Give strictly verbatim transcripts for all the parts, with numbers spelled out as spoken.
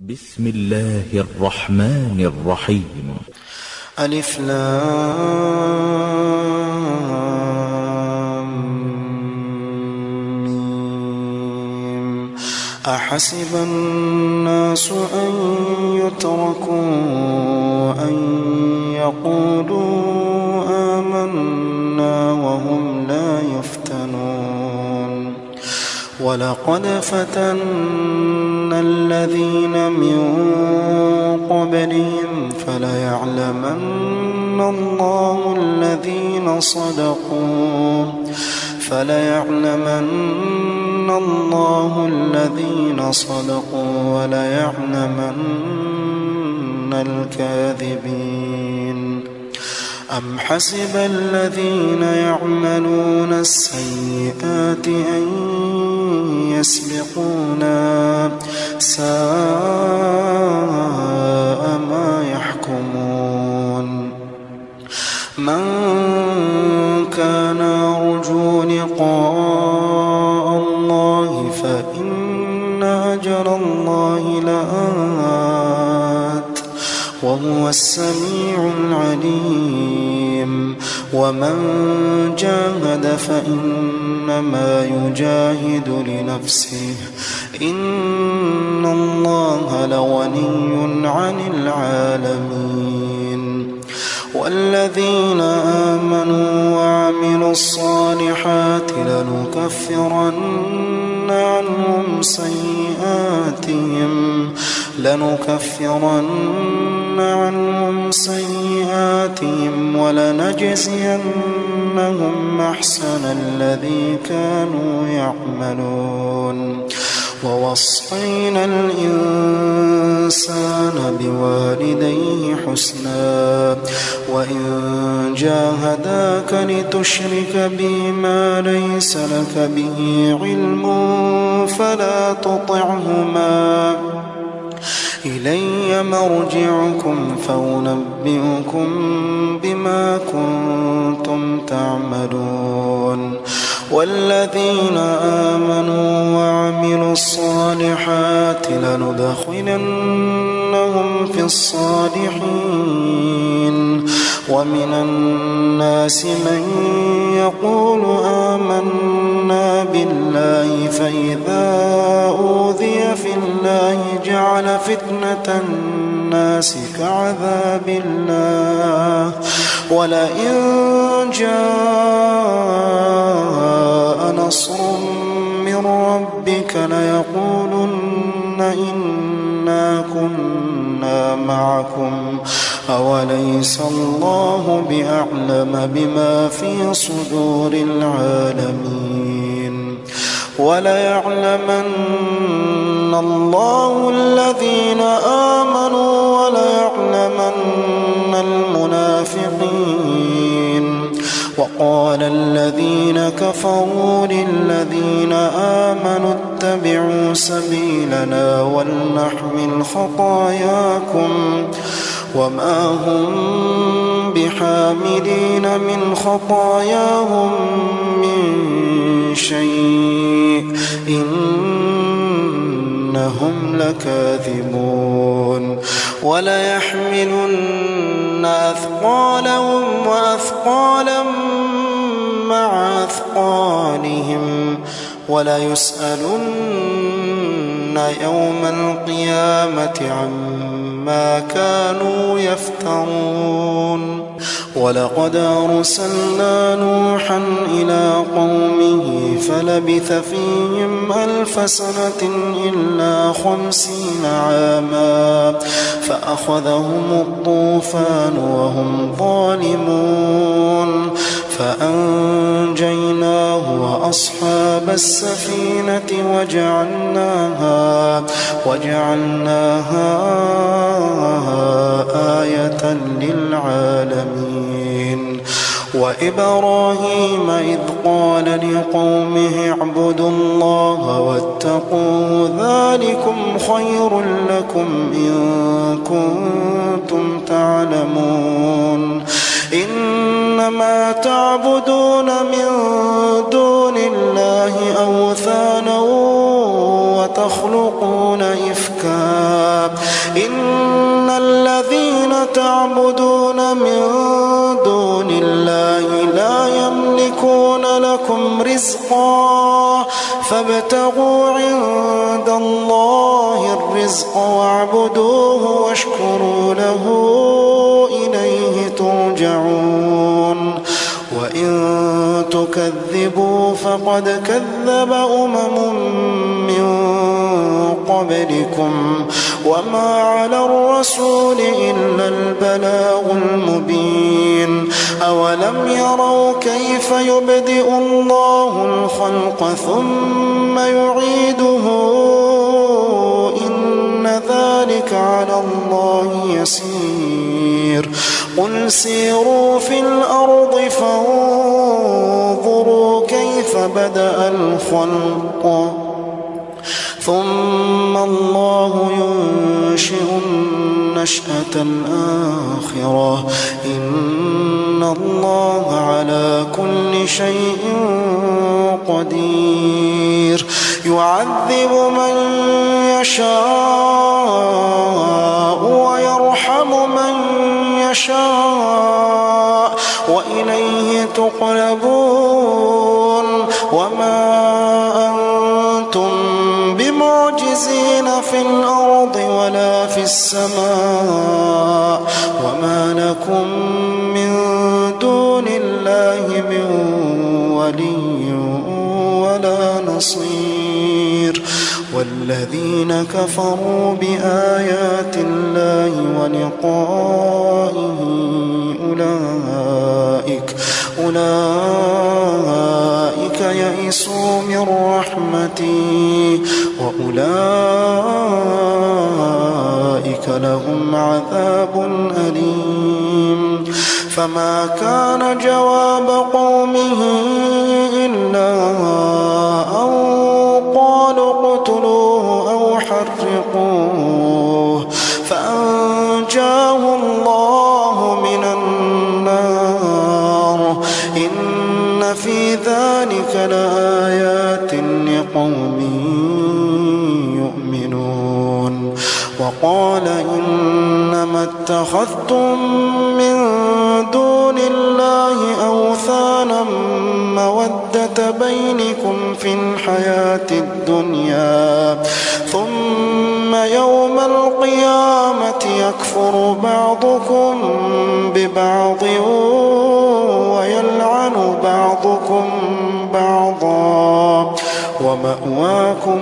بسم الله الرحمن الرحيم. ألف لام ميم. أحسب الناس أن يتركوا أن يقولوا آمنا وهم لا يفتنون. ولقد فتنا الذين من قبلهم فليعلمن الله الذين صدقوا فليعلمن الله الذين صدقوا وليعلمن الكاذبين. أم حسب الذين يعملون السيئات أن يسبقونا ساء ما يحكمون. من كان يرجو لقاء الله فإن أجل الله لآت وهو السميع العليم. ومن جاهد فإنما يجاهد لنفسه إن الله لغني عن العالمين. والذين آمنوا وعملوا الصالحات لنكفرن عنهم سيئاتهم لنكفرن عنهم سيئاتهم ولنجزينهم أحسن الذي كانوا يعملون. ووصينا الإنسان بوالديه حسنا وإن جاهداك لتشرك بي ما ليس لك به علم فلا تطعهما إلي مرجعكم فأنبئكم بما كنتم تعملون. والذين آمنوا وعملوا الصالحات لندخلنهم في الصالحين. ومن الناس من يقول آمنا بالله فإذا أوذي في الله جعل فتنة الناس كعذاب الله ولئن جاء نصر من ربك ليقولن إنا كنا معكم أوليس الله بأعلم بما في صدور العالمين. وليعلمن الله الذين آمنوا وليعلمن المنافقين. وقال الذين كفروا للذين آمنوا اتبعوا سبيلنا ولنحمل خطاياكم وما هم بحاملين من خطاياهم من شيء إنهم لكاذبون. وليحملن أثقالهم وأثقالا مع أثقالهم وليسألن يوم القيامة عما كانوا يفترون. ولقد أرسلنا نوحا إلى قومه فلبث فيهم ألف سنة إلا خمسين عاما فأخذهم الطوفان وهم ظالمون فأنجيناه وأصحاب السفينة وجعلناها وجعلناها آية للعالمين. وإبراهيم إذ قال لقومه اعبدوا الله واتقوه ذلكم خير لكم إن كنتم تعلمون. إنما تعبدون من دون الله أوثانا وتخلقون إفكا إن الذين تعبدون من دون الله لا يملكون لكم رزقا فابتغوا عند الله الرزق واعبدوه واشكروا له إليه ترجعون وإن تكذبوا فقد كذب أمم من قبلكم وما على الرسول إلا البلاغ المبين أولم يروا كيف يبدئ الله الخلق ثم يعيده إن ذلك على الله يسير قل سيروا في الأرض فانظروا كيف بدأ الخلق ثم الله ينشئ النشأة الآخرة إن الله على كل شيء قدير يعذب من يشاء ويرحم من يشاء وإليه تقلبون وما أنتم بمعجزين في الأرض ولا في السماء وما لكم من دون الله من ولي ولا نصير والذين كفروا بآيات الله ولقائه أولئك أولئك يئسوا من رحمتي وأولئك لهم عذاب أليم فما كان جواب قومه إلا أن قالوا اقتلوه أو حرقوه فأنجاه الله من النار إن في ذلك لآيات لقوم يؤمنون وقال إنما اتخذتم من دون الله أوثانا مودة بينكم في الحياة الدنيا ثم يوم القيامة يكفر بعضكم ببعض ويلعن بعضكم بعضا ومأواكم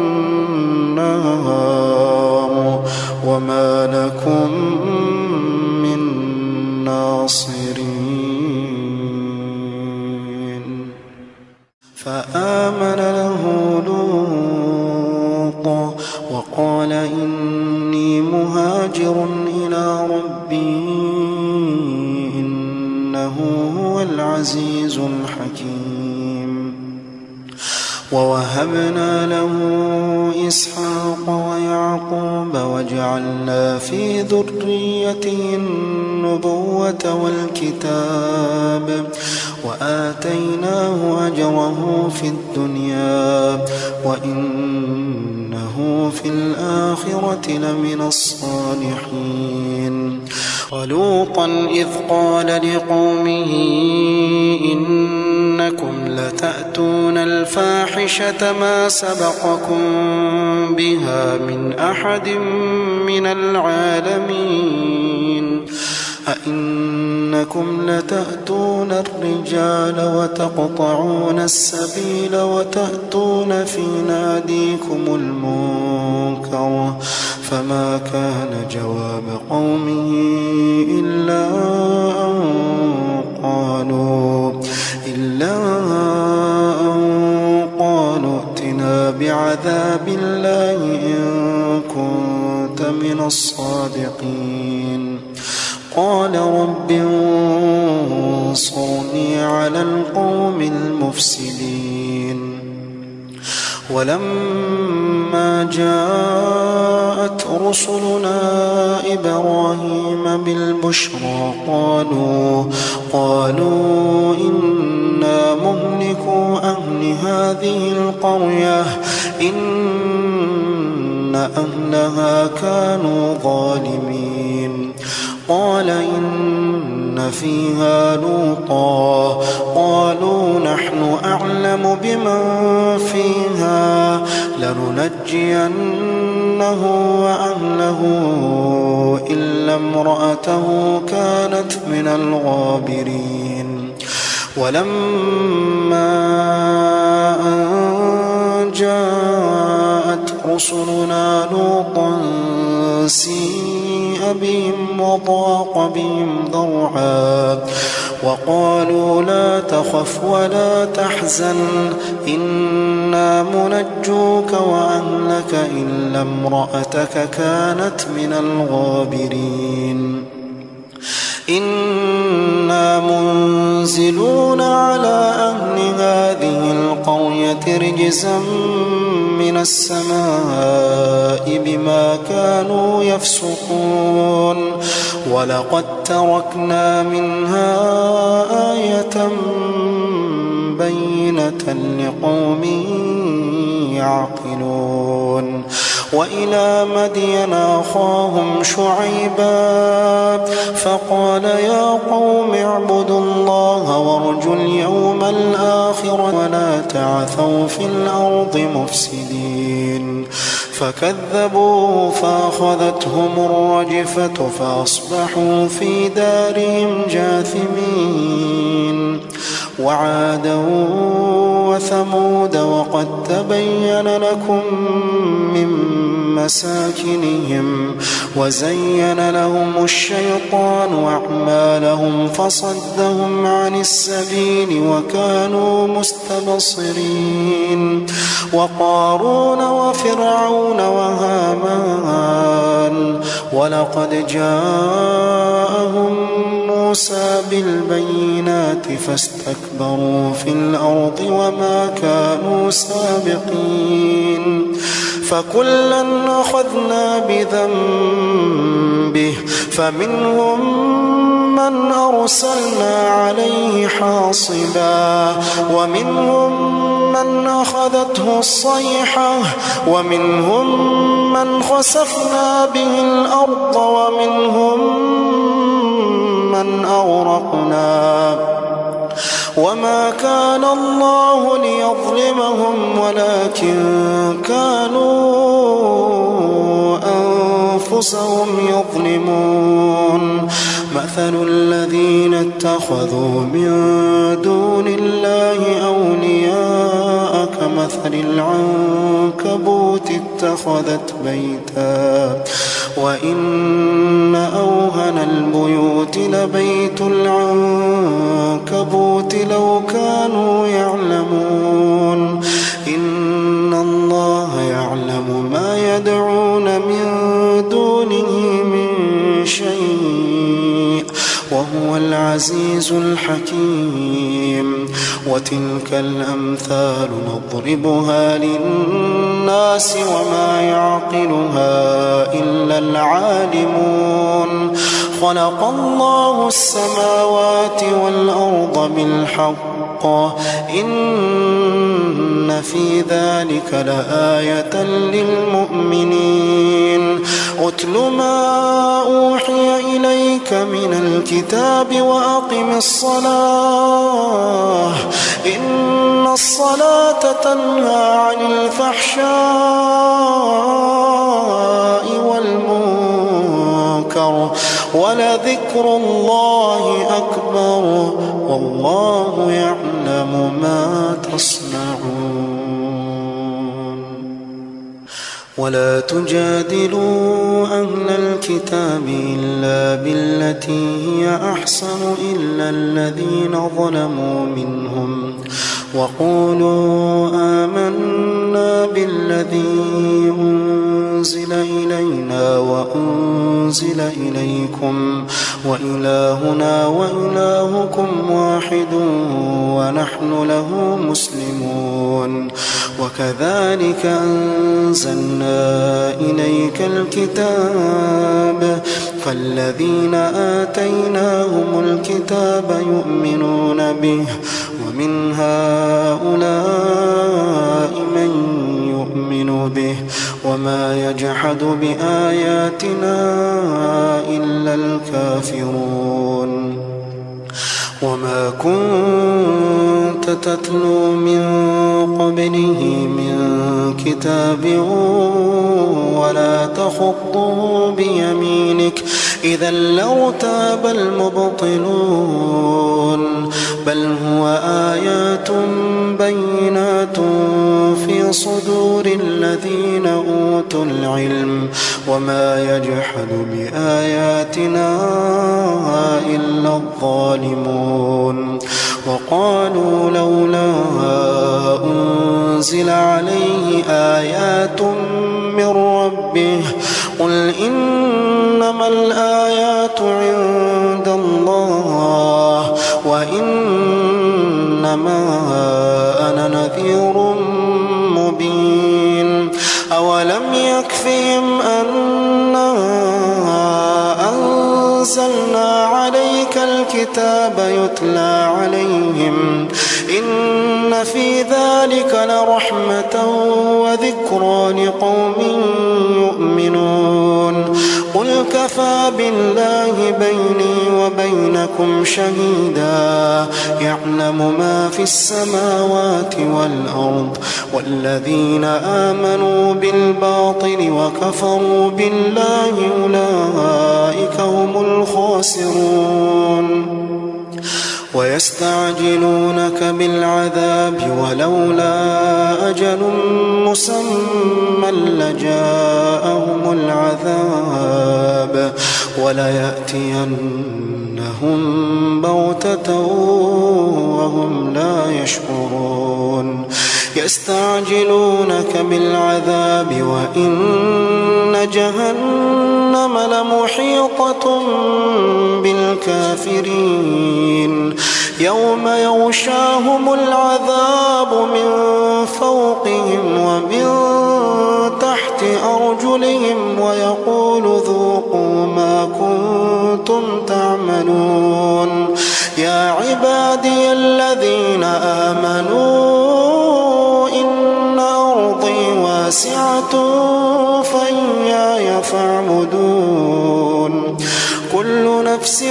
النار وما لكم من ناصرين فآمن له لوط وقال إني مهاجر إلى ربي إنه هو العزيز الحكيم ووهبنا له إسحاق ويعقوب وجعلنا في ذريته النبوة والكتاب وآتيناه أجره في الدنيا وإنه في الآخرة لمن الصالحين ولوطا إذ قال لقومه إنكم لتأتون الفاحشة ما سبقكم بها من أحد من العالمين أئنكم لتأتون الرجال وتقطعون السبيل وتأتون في ناديكم المنكر فما كان جواب قومه إلا أن قالوا إلا أن قالوا ائتنا بعذاب الله إن كنت من الصادقين قال رب انصرني على القوم المفسدين ولما جاءت رسلنا إبراهيم بالبشرى قالوا قالوا إنا مهلكو أهل هذه القرية إن أهلها كانوا ظالمين. قال إن فيها لوطا قالوا نحن أعلم بمن فيها لننجينه وأهله إلا امرأته كانت من الغابرين. ولما أن جاءت رسلنا لوطا سيء بهم وضاق بهم ذرعا وقالوا لا تخف ولا تحزن إنا منجوك وأهلك إلا امرأتك كانت من الغابرين. إنا منزلون على أهل هذه القرية رجزا من السماء بما كانوا يفسقون ولقد تركنا منها آية بينة لقوم يعقلون. وإلى مدين أخاهم شعيبا فقال يا قوم اعبدوا الله وارجوا اليوم الآخر ولا تعثوا في الأرض مفسدين. فكذبوا فأخذتهم الرجفة فأصبحوا في دارهم جاثمين. وعادا وثمود وقد تبين لكم من مساكنهم وزين لهم الشيطان أعمالهم فصدهم عن السبيل وكانوا مستبصرين. وقارون وفرعون وهامان ولقد جاءهم موسى بالبينات فاستكبروا في الأرض وما كانوا سابقين. فكلا أخذنا بذنبه فمنهم من أرسلنا عليه حاصبا ومنهم من أخذته الصيحة ومنهم من خسفنا به الأرض ومنهم من أغرقنا وما كان الله ليظلمهم ولكن كانوا أنفسهم يظلمون. مثل الذين اتخذوا من دون الله أولياء كمثل العنكبوت اتخذت بيتا وإن أوهن البيوت لبيت العنكبوت لو كانوا يعلمون. إن الله يعلم ما يدعون من دونه من شيء وهو العزيز الحكيم. وتلك الأمثال نضربها للناس وما يعقلها إلا العالمون. خلق الله السماوات والأرض بالحق إن في ذلك لآية للمؤمنين. أتل ما أوحي إليك من الكتاب وأقم الصلاة إن الصلاة تنهى عن الفحشاء والمنكر ولذكر الله أكبر والله يعلم ما تصنعون. ولا تجادلوا أهل الكتاب إلا بالتي هي أحسن إلا الذين ظلموا منهم وقولوا آمنا بالذي أنزل إلينا وأنزل إليكم وإلهنا وإلهكم واحد ونحن له مسلمون. وكذلك أنزلنا إليك الكتاب فالذين آتيناهم الكتاب يؤمنون به ومن هؤلاء من يؤمن به وما يجحد بآياتنا إلا الكافرون. وما كنت تتلو من قبله من كتاب ولا تخطه بيمينك إذا لارتاب المبطلون بل هو آيات بينات في صدور الذين أوتوا العلم وما يجحد بآياتنا إلا الظالمون. وقالوا لولا أنزل عليه آيات من ربه قل إنما الآيات عند الله وإنما أنا نذير مبين. أولم يكفهم أنا أنزلنا عليك الكتاب يتلى عليهم إن في ذلك لرحمة وذكرى لقوم يؤمنون. قل كفى بالله بيني وبينكم شهيدا يعلم ما في السماوات والأرض والذين آمنوا بالباطل وكفروا بالله أولئك هم الخاسرون. ويستعجلونك بالعذاب ولولا أجل مسمى لجاءهم العذاب وليأتينهم بغتة وهم لا يشعرون. يستعجلونك بالعذاب وإن جهنم لمحيطة بالكافرين يوم يغشاهم العذاب من فوقهم ومن تحت أرجلهم ويقول ذوقوا ما كنتم تعملون. يا عبادي الذين آمنوا إن أرضي واسعة فإياي فاعبدون. كل نفس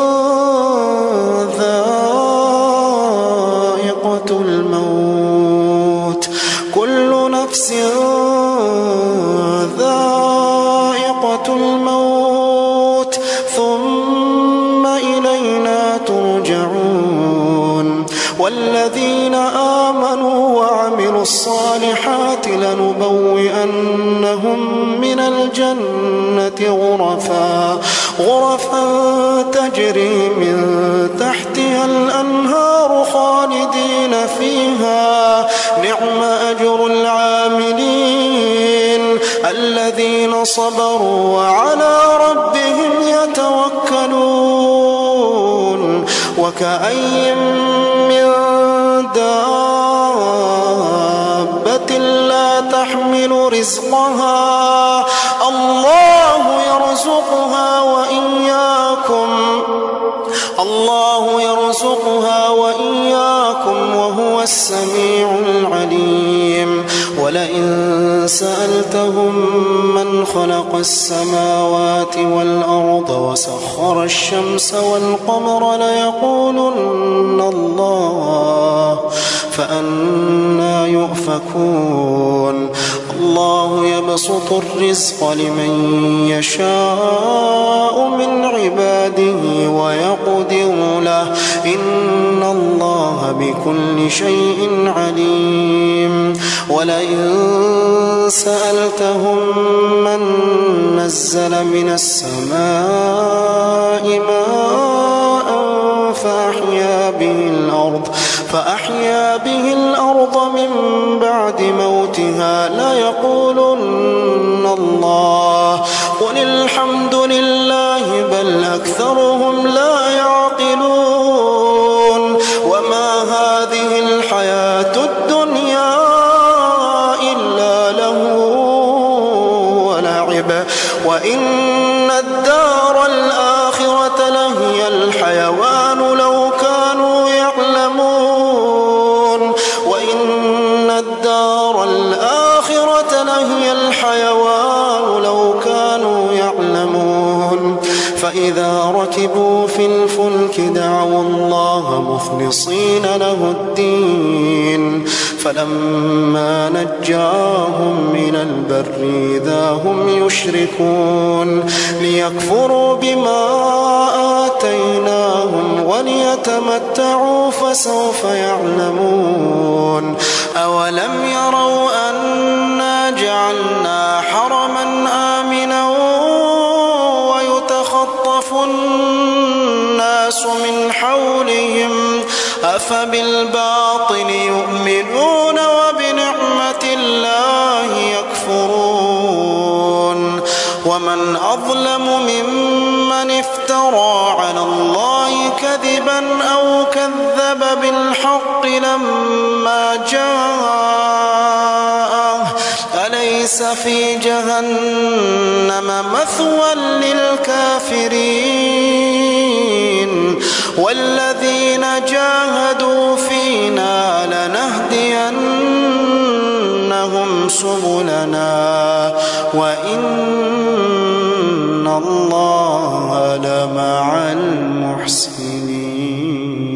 ذائقة الموت كل نفس ذائقة الموت ثم إلينا ترجعون. والذين آمنوا وعملوا الصالحات لنبوئنهم من الجنة غرفا غرفا تجري من تحتها الأنهار خالدين فيها نعم أجر العاملين الذين صبروا وعلى ربهم يتوكلون. وكأي من دابة لا تحمل رزقها الله يرزقها وإياكم الله يرزقها وإياكم وهو السميع العليم. ولئن سألتهم من خلق السماوات والأرض وسخر الشمس والقمر ليقولن الله فأنى يؤفكون. الله يبسط الرزق لمن يشاء من عباده ويقدر له إن الله بكل شيء عليم. ولئن سألتهم من نزل من السماء ماء فأحيا به الأرض فأحيا به الأرض من بعد موتها ليقولن الله قل الحمد لله بل أكثرهم لا يعقلون. وما هذه الحياة الدنيا إلا لهو ولعب وإن الدار الآخرة لهي الحيوان لو كانوا يعلمون. وإن الدار الآخرة لهي الحيوان فإذا ركبوا في الفلك دعوا الله مخلصين له الدين فلما نجاهم من البر إذا هم يشركون ليكفروا بما آتيناهم وليتمتعوا فسوف يعلمون أولم يروا أنا جعلنا حرما آمنا ويتخطف الناس من حولهم أفبالباطل يؤمنون وبنعمة الله يكفرون ومن أظلم ممن افترى على الله كذبا أو كذب بالحق لما جاءه أليس في جهنم مثوى للكافرين والذين جاهدوا فينا لنهدينهم سبلنا وإن الله لمع المحسنين.